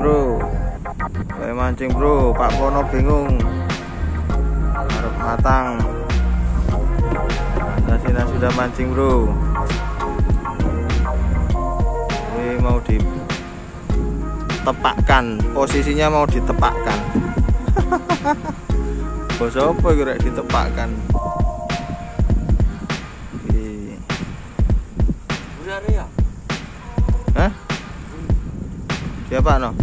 bro, mulai mancing bro. Pak Pono bingung harap matang. Sina sudah mancing bro. Ini mau ditepakkan, posisinya mau ditepakkan. Bos apa kira ditepakkan? Ya? Hah? Siapa no?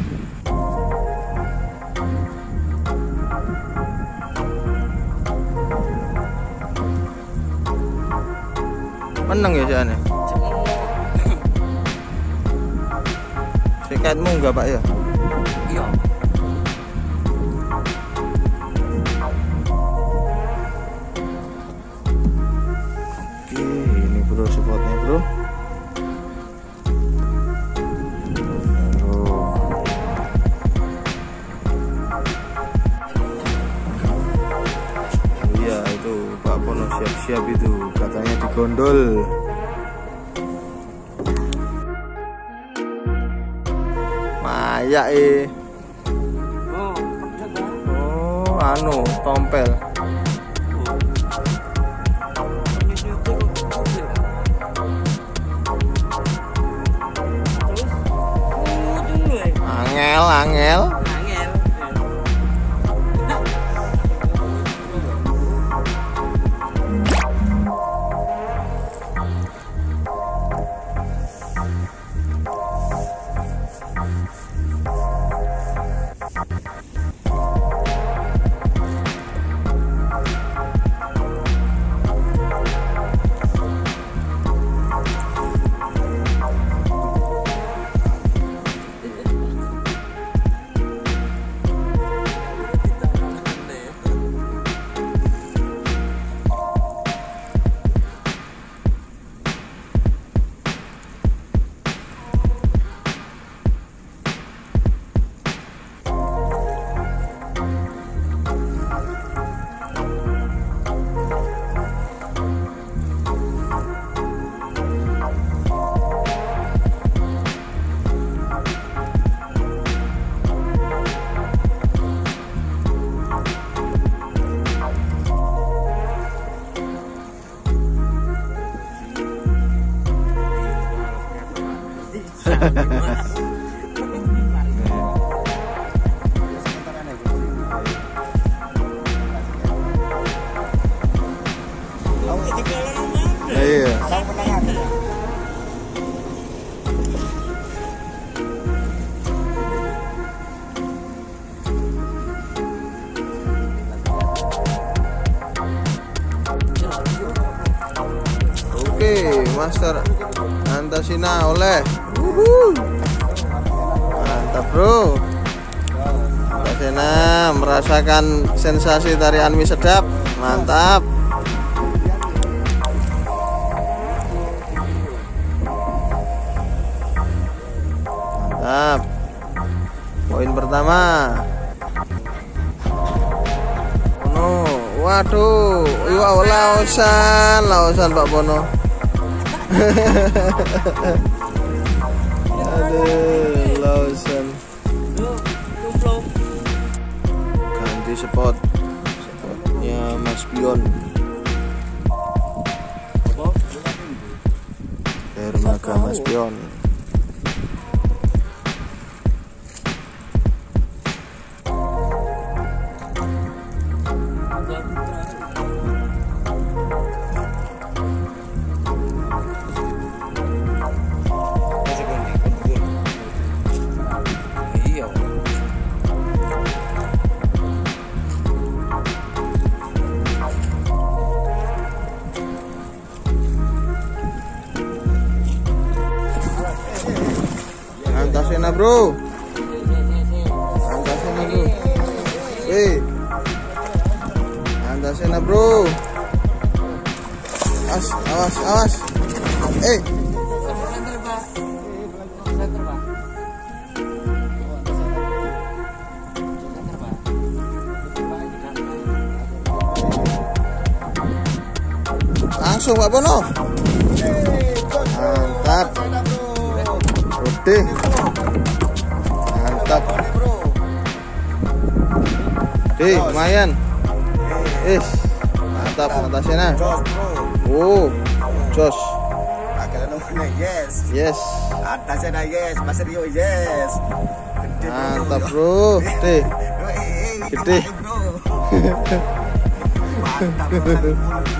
Menang ya jane. Sikatmu enggak Pak ya? Iya. Oke, ini bro spotnya bro. Iya itu Pak Pono siap-siap itu, katanya digondol. Mayak oh anu tompel. Angel. Iya. Oke, Master Antasina oleh. Mantap bro. Antasina merasakan sensasi tarian mie sedap. Mantap. Mantap. Poin pertama. Waduh, wow, lausan Pak Pono. Aduh, lausan. Ganti spotnya Mas Pion. Dermaga Mas Pion. Antasina bro. Antasina bro. Antasina bro. Awas. Langsung Pak Pono. Mantap. Gede. lumayan. Mantap Antasena. Jos bro. Oh, jos. Agak nomornya yes. Yes. Antasena yes. Mas Rio yes. Gede, Mantap bro. Gede. Gede. Bro. Mantap bro.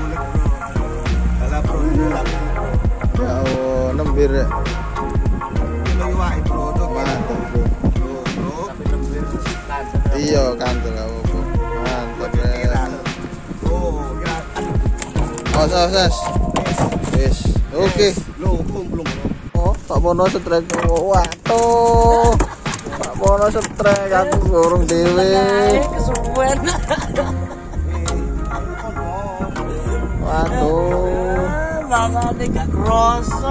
Alah bro. Ya Allah, nembir. Iwak bro. Mantap bro. Iya kantor apa. Mantap ya. Awas. Yes. Oke. Lo belum. Oh, Pak Bono setrek. Waduh. Pak Bono setrek aku gorong dhewe. Kesuwen. Waduh. Makane gak kroso.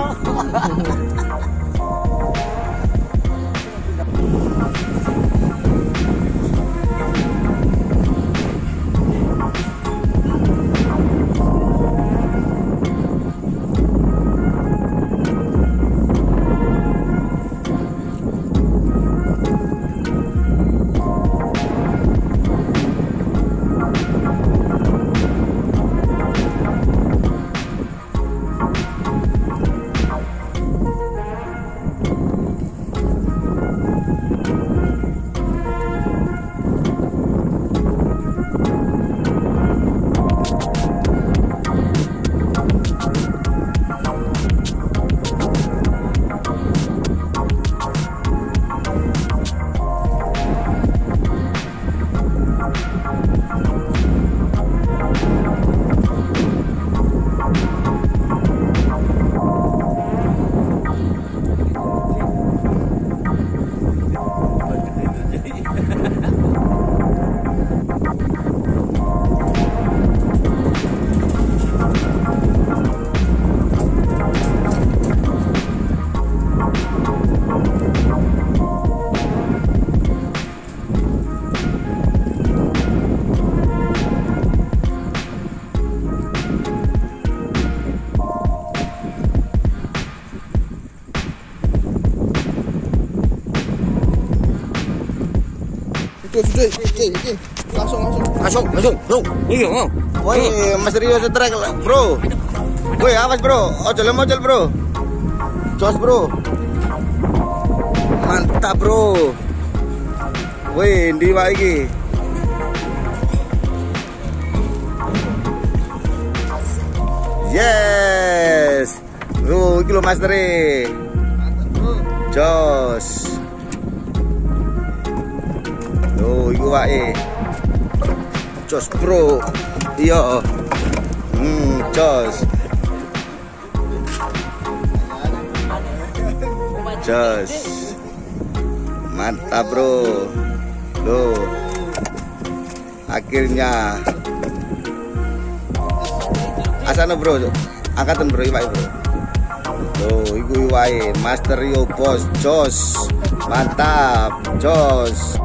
Langsung. Bro. Iya, mau. Woi, Mas Rio setrek, bro. Woi, awas bro. Ojol bro. Jos bro. Mantap bro. Woi, ndi wae iki? Yes. Bro, iki lho Mas Tri. Mantap bro. Jos. Oh, iku wae. Jos bro. Iya. Jos. Jos. Mantap bro. Loh. Akhirnya. Asana bro. Angkatan bro, iwak bro. Loh, iku wae Master Rio Bos Jos. Mantap. Jos.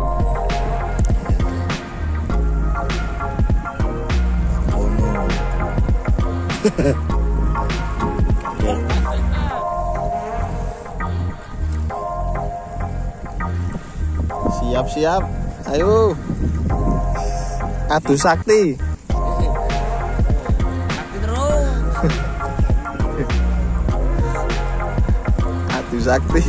Siap. Ayo. Adu sakti. Sakti terus. Adu sakti.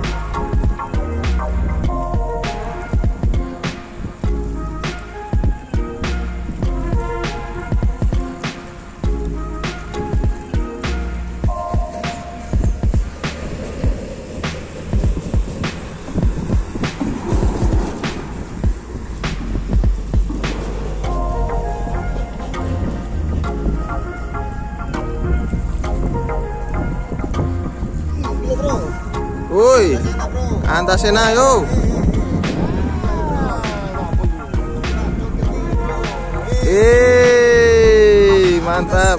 Woi, Antasena yo. Mantap.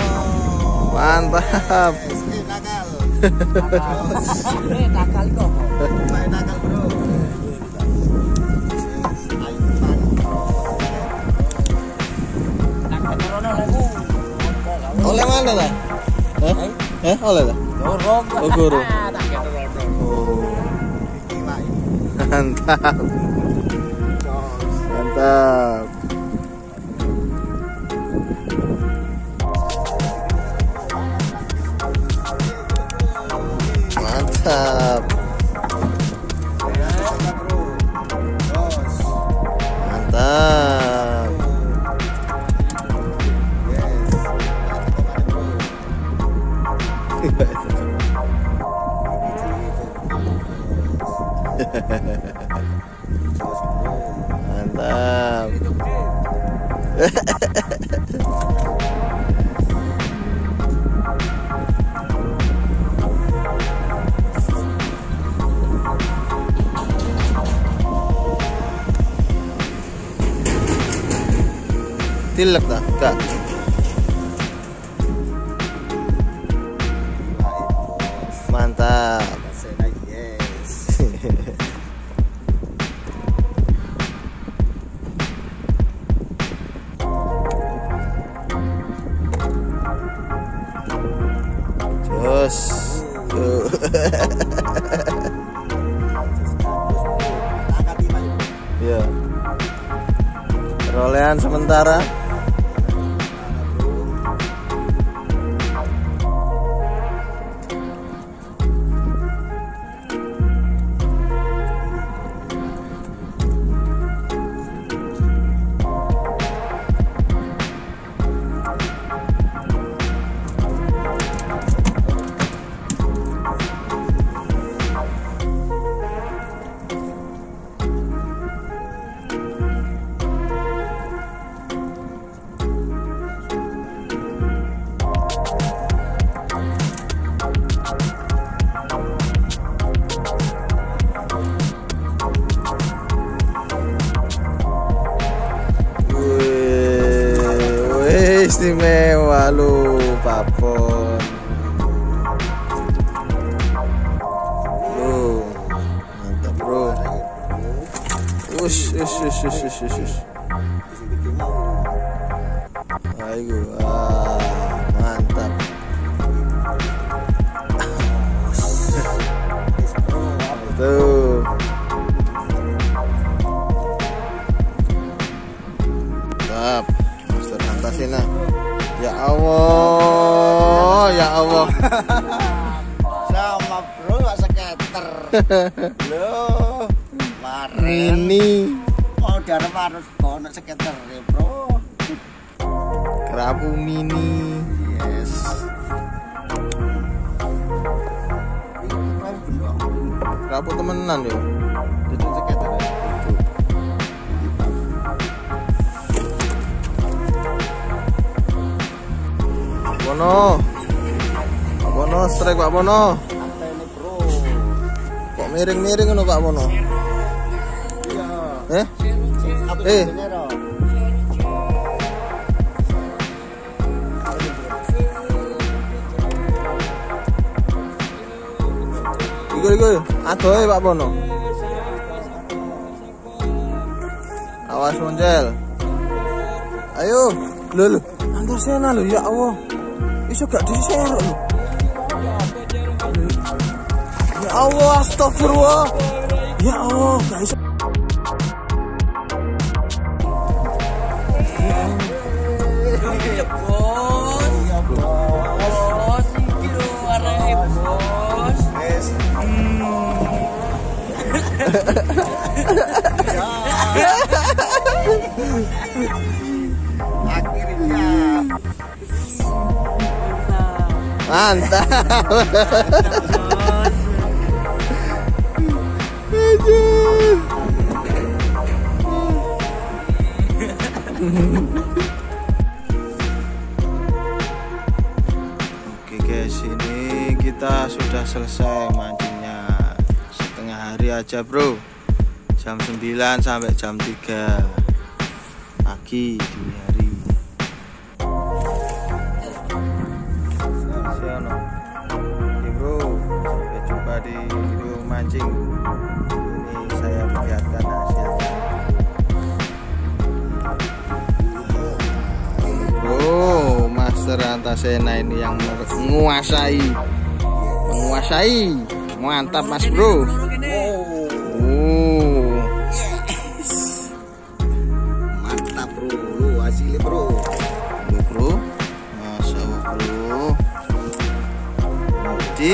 Nakal kok. Nakal bro. Oleh mana lah? Oleh lah. Dorong. Oh, guru. Iwak. Mantap. Mantap. Mantap. Mantap. Mantap. Tilak dah, Kak. Mantap. Jos. Tuh. Ya. Perolehan sementara. Istimewa lu, Papon. Lu, mantap bro. Ush. Ayo, mantap. Tuh. Mantap. Master Antasena. Ya Allah, ya Allah. Sama bro, gak skater. Loh, kemarin Ini mau darah harus kono skater ya bro. kerapu mini. Yes. Kerapu temenan ya. Itu skater. Pak Bono, strike Pak Bono. Apa ini bro? Kok miring-miring ngono Pak Bono? Iya. Aku Eh. Nero. Iku, adoh Pak Bono. Awas moncel. Ayo, lho, Antasena lho, ya Allah. Iso gak diserok lho. Ya Allah, astagfirullah. Ya Allah, gak iso. Ya bos. Iya bos. Bos, iki lho areke bos. Yes. Akhirnya. Mantap. Oke guys, ini kita sudah selesai mancingnya. Setengah hari aja bro. Jam 9 sampai jam 3 pagi dini hari. Siano. Oke bro, sampai jumpa di video mancing. Ini saya perlihatkan hasilnya. Bro, Master Antasena ini yang menguasai. Mantap Mas Bro.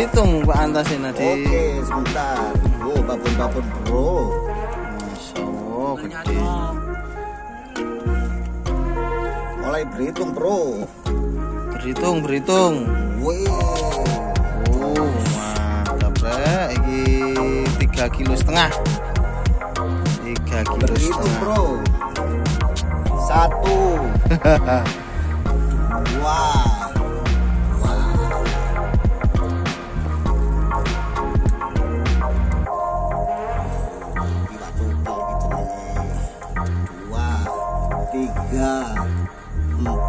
berhitung Pak Antasena di. Oke, sebentar. Oh, babon-babon bro. Masya Allah, gede. Mulai berhitung bro. Berhitung. Wih. Oh, mantap rek. Iki 3,5 kilo. 3,5 kilo. Berhitung bro. 1. Wah. Tiga, 4, 5, 6, 7, 8,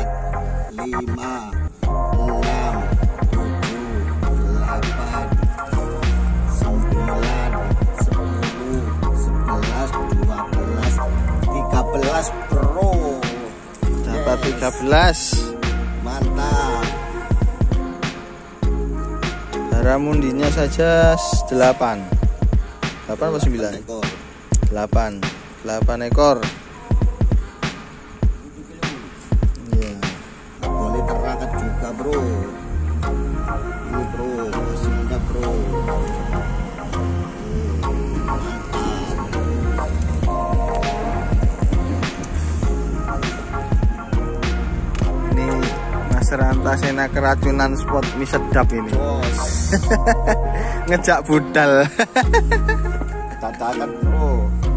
9, 10, 11, 12, 13 bro. Dapat 13. Mantap. Baramundinya saja 8. 8 atau 9? 8. 8 ekor. Boleh terangkat juga bro. Ini bro, masih ada bro. Ini Mas Antasena keracunan spot mie sedap ini. Bos. Ngejak budal. Cacakan bro.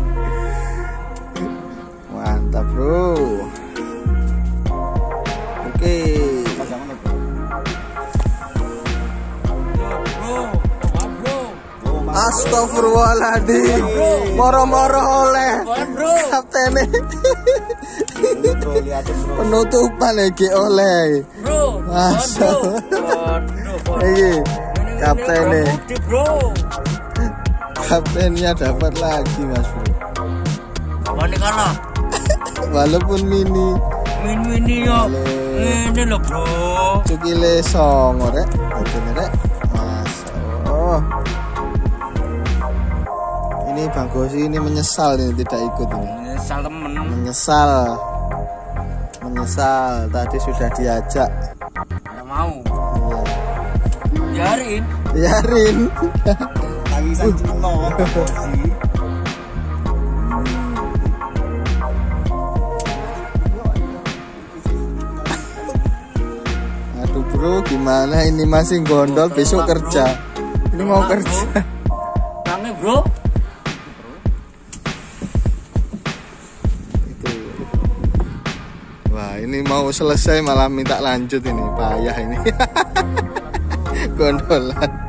Mantap bro. Oke. Pasangan bro. Bro. Astagfirullahaladzim. Moro-moro oleh Bro. kaptene. Ini bro, lihatin bro. Penutupan lagi oleh. Bro. Masa. Iki kaptene. Bro. Kaptennya dapat lagi Mas bro. Kapan kalah? Walaupun mini. Mini yo. Ini loh bro. Cukile songo rek. Begini rek. Masya Allah. Ini Bang Gosi ini menyesal ini tidak ikut ini. Nyesal temen. Menyesal. Tadi sudah diajak. Gak mau. Iya. Biarin. Tangisan cino sih. Aduh bro, gimana ini masih gondol besok kerja. Ini mau kerja. Tangi bro. Itu. Wah, ini mau selesai malah minta lanjut ini. Payah ini. Gondolan.